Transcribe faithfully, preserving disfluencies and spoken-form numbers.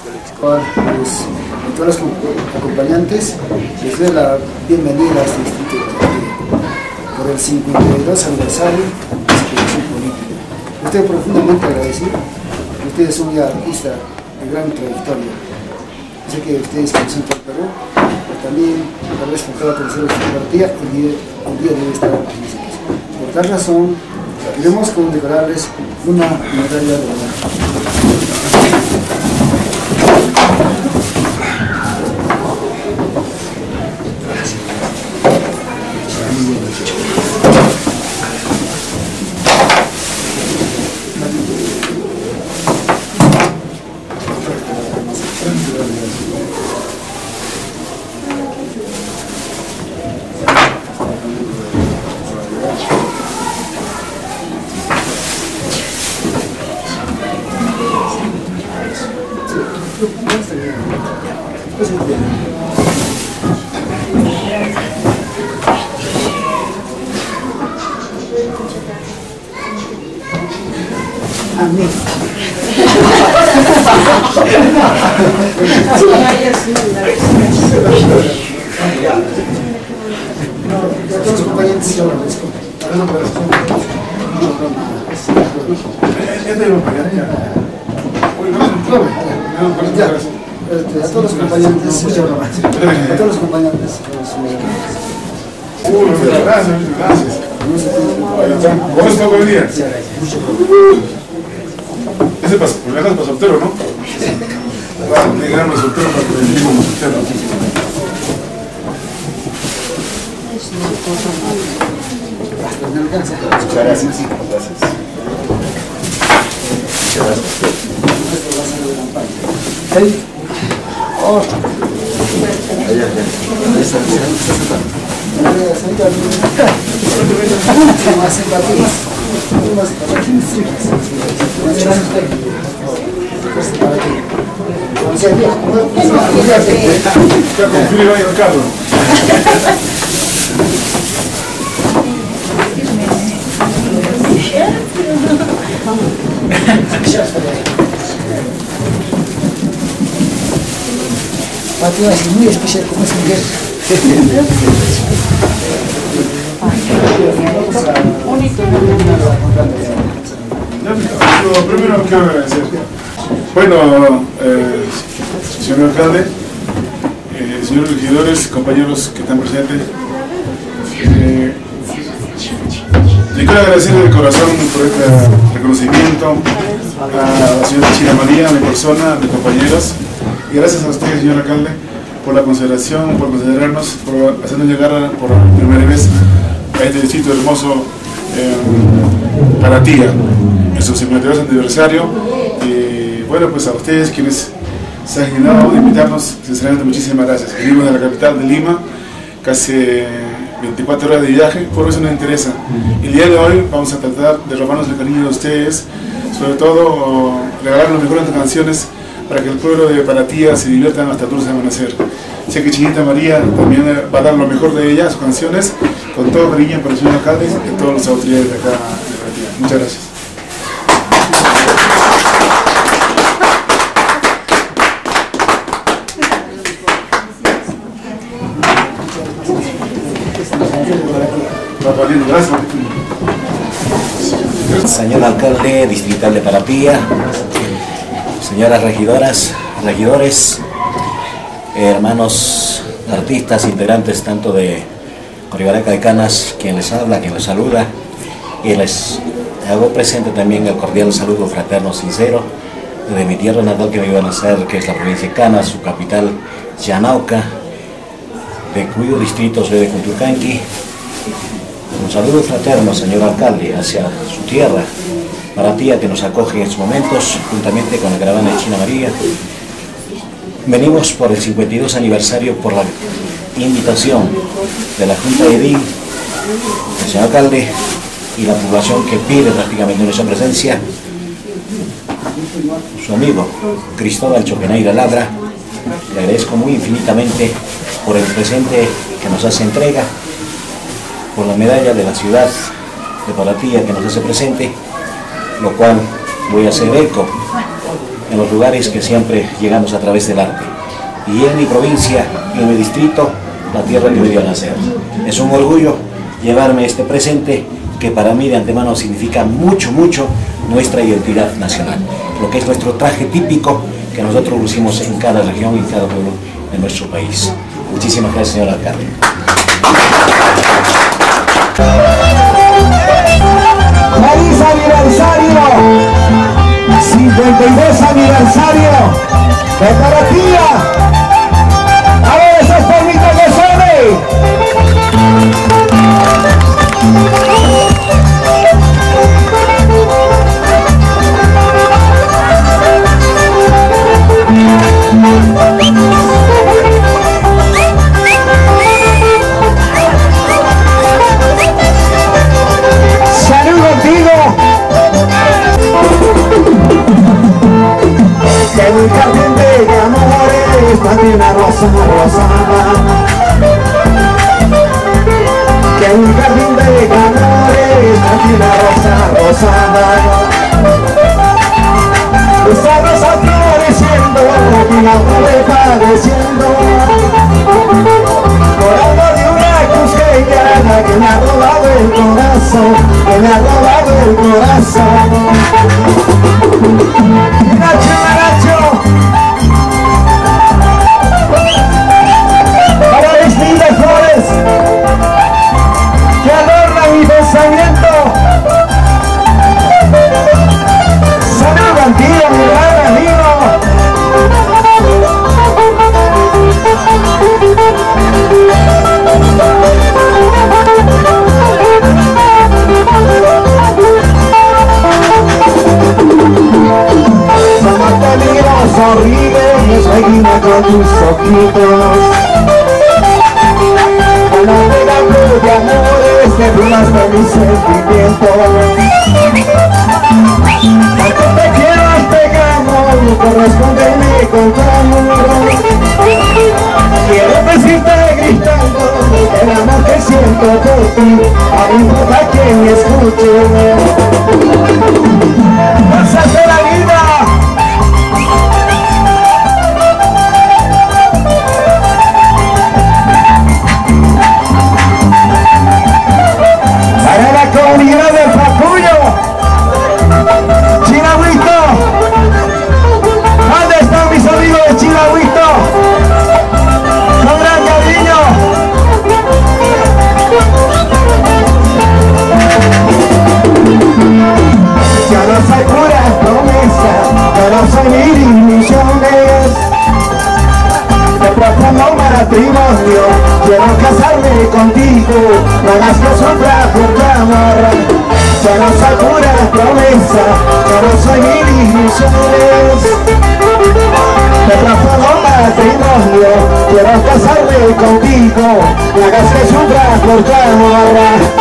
Pues, a todos los acompañantes les doy la bienvenida a este distrito de Paratía por el cincuenta y dos aniversario de la situación política. Estoy profundamente agradecido que ustedes son ya artistas de gran trayectoria. Sé que ustedes conocen todo el Perú, pero también tal vez por cada tercero de Paratía el día, el día debe estar en los sitios. Por tal razón, queremos condecorarles una medalla de honor. Amén. Todos los compañeros yo agradezco. A todos los compañeros, a todos los compañeros. Muchas gracias, muchas gracias. ¿Cómo está buen día? Ese pasa, por acá es para soltero, ¿no? Va a llegar a soltero para que le digan soltero. Muchas gracias. Gracias. Muchas gracias. Hey. Oh. Más simpatías. Más Ya con frío ahí el carro. Patria es muy especial como es mujer. Lo primero quiero agradecer. Bueno, eh, señor alcalde, eh, señores regidores, compañeros que están presentes, eh, le quiero agradecer de corazón por este reconocimiento a la señora China María, a mi persona, a mis compañeros, y gracias a usted, señor alcalde, por la consideración, por considerarnos, por hacernos llegar por primera vez a este distrito hermoso eh, Paratía, en su cincuenta y dos aniversario. Y bueno, pues a ustedes quienes se han dignado de invitarnos, sinceramente muchísimas gracias. Venimos de la capital de Lima, casi veinticuatro horas de viaje, por eso nos interesa. El día de hoy vamos a tratar de robarnos el cariño de ustedes, sobre todo regalar las mejores canciones para que el pueblo de Paratía se divierta hasta dulce amanecer. Sé que Chinita María también va a dar lo mejor de ella, sus canciones, con todo cariño para el señor alcalde y todas las autoridades de acá de Paratía. Muchas gracias. Señor alcalde distrital de Paratía, señoras regidoras, regidores, hermanos artistas, integrantes tanto de Coribaraca de Canas, quien les habla, quien les saluda, y les hago presente también el cordial saludo fraterno sincero de mi tierra natal que me iba a nacer, que es la provincia de Canas, su capital Yanauca, de cuyo distrito soy de Cunturcanqui. Un saludo fraterno, señor alcalde, hacia su tierra, Paratía, que nos acoge en estos momentos, juntamente con la caravana de China María. Venimos por el cincuenta y dos aniversario, por la invitación de la Junta de Edil, del señor alcalde y la población que pide prácticamente nuestra presencia. Su amigo Cristóbal Choqueneira Labra, le agradezco muy infinitamente por el presente que nos hace entrega, por la medalla de la ciudad de Paratía que nos hace presente, lo cual voy a hacer eco en los lugares que siempre llegamos a través del arte. Y en mi provincia, en mi distrito, la tierra que me dio a nacer. Es un orgullo llevarme este presente que para mí de antemano significa mucho, mucho nuestra identidad nacional. Lo que es nuestro traje típico que nosotros lucimos en cada región y en cada pueblo de nuestro país. Muchísimas gracias, señor alcalde. ¡Feliz aniversario! cincuenta y dos aniversario de Taratía. A ver esas palmitas que suenen. Salud contigo. Que mi jardín de amores también una rosa rosada. Que mi jardín de amores también una rosa rosada. Esa rosa floreciendo y la nube padeciendo por algo de una cusqueñana que me ha robado el corazón, que me ha robado el corazón. Nacho, Nacho, para vestir de flores que adornan mi pensamiento. Salud contigo, mi gran amigo. Como te miro, sonríe y seguime con tus ojitos. Con la pega de amores que burlaste mis sentimientos. Tanto te quiero este amor, correspóndeme con tu amor. Quiero decirte gritando el amor que siento por ti, a mí importa quien me escuche. ¡Cosas de la vida! Para la comunidad del Pacuyo, Chilagüito, ¿dónde están mis amigos de Chilagüito? Con gran cariño. Yo no soy pura promesa, yo no soy mil ilusiones. Te propongo matrimonio, quiero casarme contigo, no hagas que sufra por tu amor. Yo no soy pura promesa, yo no soy mil ilusiones. Te propongo matrimonio, quiero casarme contigo, no hagas que sufra por tu amor.